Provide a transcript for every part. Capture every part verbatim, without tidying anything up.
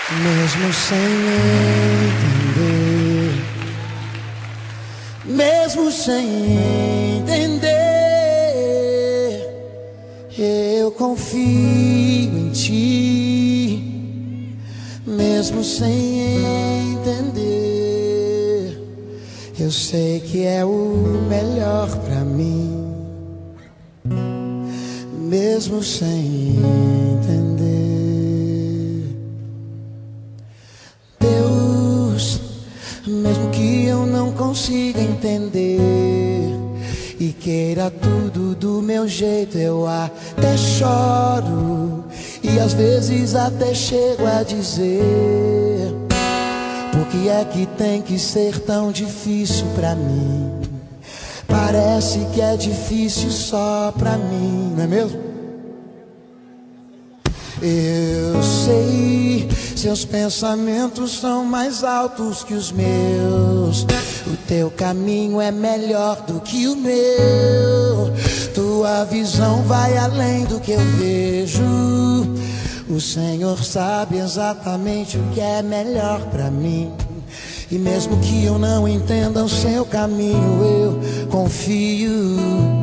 Mesmo sem entender, mesmo sem entender, eu confio em ti. Mesmo sem entender, eu sei que é o melhor pra mim. Mesmo sem entender, Deus, mesmo que eu não consiga entender e queira tudo do meu jeito, eu até choro e às vezes até chego a dizer: por que é que tem que ser tão difícil pra mim? Parece que é difícil só pra mim, não é mesmo? Eu sei, seus pensamentos são mais altos que os meus. O teu caminho é melhor do que o meu. Tua visão vai além do que eu vejo. O Senhor sabe exatamente o que é melhor pra mim. E mesmo que eu não entenda o seu caminho, eu confio.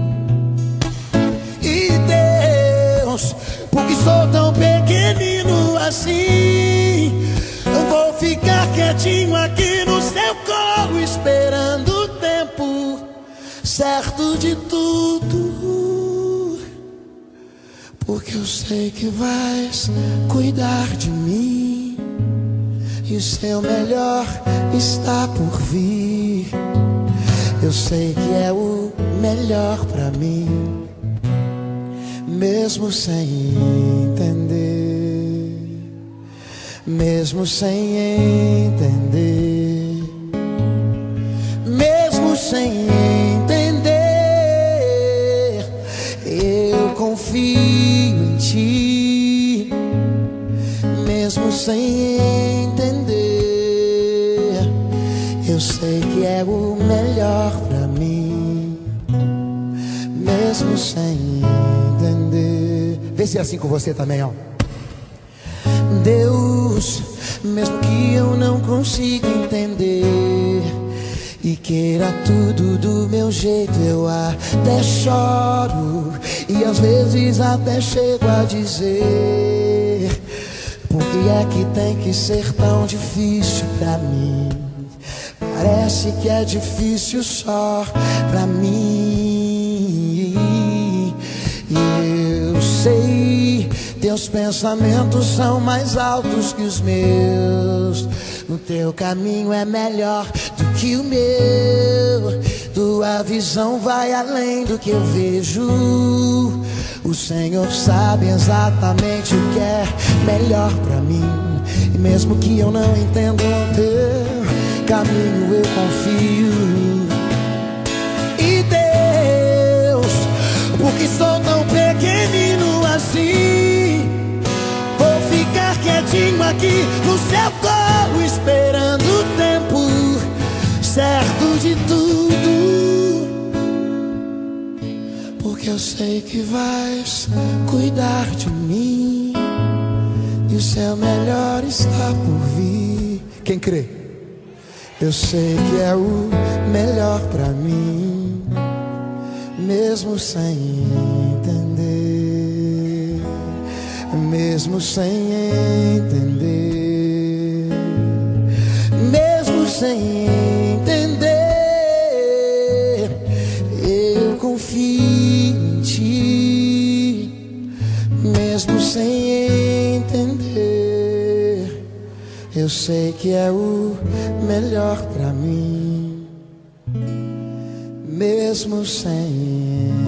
E Deus, porque sou tão pequenino assim, eu vou ficar quietinho aqui no seu colo, esperando o tempo certo de tudo, porque eu sei que vais cuidar de mim. E o seu melhor está por vir. Eu sei que é o melhor pra mim, mesmo sem entender, mesmo sem entender, mesmo sem entender, eu confio em ti. Mesmo sem entender, eu sei que é o melhor pra mim, mesmo sem entender. Vê se é assim com você também, ó. Deus, mesmo que eu não consiga entender e queira tudo do meu jeito, eu até choro e às vezes até chego a dizer: por que é que tem que ser tão difícil pra mim? Parece que é difícil só pra mim. E eu sei, teus pensamentos são mais altos que os meus. O teu caminho é melhor do que o meu. Tua visão vai além do que eu vejo. O Senhor sabe exatamente o que é melhor pra mim. E mesmo que eu não entenda o teu caminho, eu confio. E Deus, porque sou tão pequenino assim, vou ficar quietinho aqui no seu colo, esperando o tempo certo de tudo, porque eu sei que vais cuidar de mim. E o seu melhor está por vir. Quem crê? Eu sei que é o melhor pra mim, mesmo sem entender, mesmo sem entender, mesmo sem entender, eu confio em ti. Mesmo sem entender, eu sei que é o melhor pra mim, mesmo sem